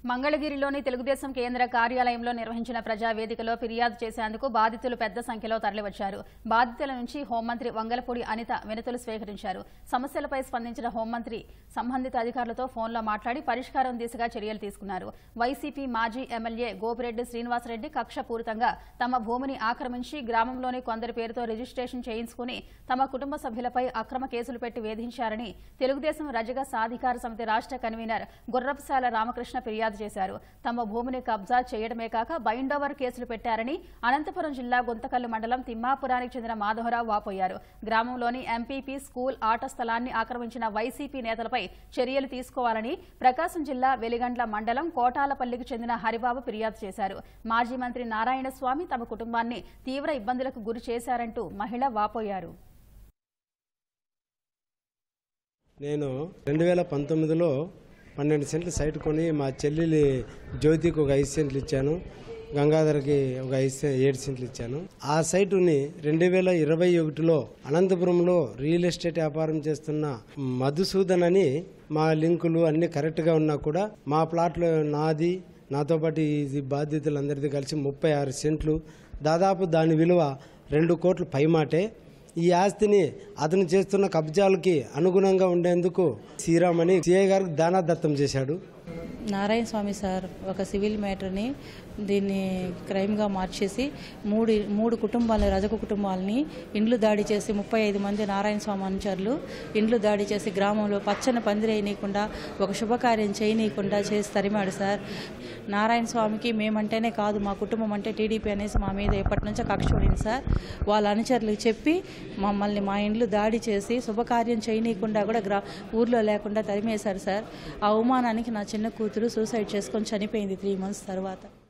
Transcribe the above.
మంగళగిరిలోని తెలుగుదేశం కేంద్ర కార్యాలయంలో నిర్వహించిన ప్రజావేదికలో ఫిర్యాదు చేసేందుకు బాధితులు పెద్ద సంఖ్యలో తరలివచ్చారు. బాధితుల నుంచి హోంమంత్రి వంగలపూడి అనిత వినతులు స్వీకరించారు. సమస్యలపై స్పందించిన హోంమంత్రి సంబంధిత అధికారులతో ఫోన్లో మాట్లాడి పరిష్కారం దిశగా చర్యలు తీసుకున్నారు. వైసీపీ మాజీ ఎమ్మెల్యే గోపిరెడ్డి శ్రీనివాసరెడ్డి కక్షపూరితంగా తమ భూమిని ఆక్రమించి గ్రామంలోని కొందరి పేరుతో రిజిస్ట్రేషన్ చేయించుకుని తమ కుటుంబ సభ్యులపై అక్రమ కేసులు పెట్టి వేధించారని తెలుగుదేశం రజక సాధికార సమితి రాష్ట్ర కన్వీనర్ గుర్రపుశాల రామకృష్ణ ఫిర్యాదు చేశారు. తమ భూమిని కబ్జా చేయడమే కాక బైండోవర్ కేసులు పెట్టారని అనంతపురం జిల్లా గుంతకల్లు మండలం తిమ్మాపురానికి చెందిన మాధవరావు వాపోయారు. గ్రామంలోని ఎంపీపీ స్కూల్ ఆట స్థలాన్ని ఆక్రమించిన వైసీపీ నేతలపై చర్యలు తీసుకోవాలని ప్రకాశం జిల్లా వెలిగండ్ల మండలం కోటాలపల్లికి చెందిన హరిబాబు ఫిర్యాదు చేశారు. మాజీ మంత్రి నారాయణస్వామి తమ కుటుంబాన్ని తీవ్ర ఇబ్బందులకు గురి చేశారంటూ మహిళ వాపోయారు. నేను 2019లో 12 సెంట్లు సైట్ కొని మా చెల్లెలి జ్యోతికి ఒక 5 సెంట్లు ఇచ్చాను, గంగాధర్కి ఒక 7 సెంట్లు ఇచ్చాను. ఆ సైటుని 2021లో అనంతపురంలో రియల్ ఎస్టేట్ వ్యాపారం చేస్తున్న మధుసూదన్ అని మా లింకులు అన్ని కరెక్ట్గా ఉన్నా కూడా మా ప్లాట్లో నాది నాతో పాటు ఇది బాధ్యతలందరిది కలిసి 36 సెంట్లు, దాదాపు దాని విలువ 2 కోట్ల పైమాటే. ఈ ఆస్తిని అతను చేస్తున్న కబ్జాలకి అనుగుణంగా ఉండేందుకు శ్రీరామ్ అని సిఐ గారికి దానాదత్తం చేశాడు. నారాయణ స్వామి సార్ ఒక సివిల్ మ్యాటర్ని దీన్ని క్రైమ్గా మార్చేసి మూడు కుటుంబాలని రజక కుటుంబాలని ఇండ్లు దాడి చేసి 35 మంది నారాయణ స్వామి అనుచరులు ఇండ్లు దాడి చేసి గ్రామంలో పచ్చని పందిరేయనీయకుండా ఒక శుభకార్యం చేయనీయకుండా చేసి తరిమాడు సార్. నారాయణ స్వామికి మేమంటేనే కాదు మా కుటుంబం అంటే టీడీపీ అనేసి మా మీద ఎప్పటి నుంచో కక్ష ఉండింది సార్. వాళ్ళ అనుచరులకు చెప్పి మమ్మల్ని మా ఇండ్లు దాడి చేసి శుభకార్యం చేయనీయకుండా కూడా ఊర్లో లేకుండా తరిమేశారు సార్. ఆ అవమానానికి నా చిన్న కూతురు సూసైడ్ చేసుకొని చనిపోయింది 3 months తర్వాత.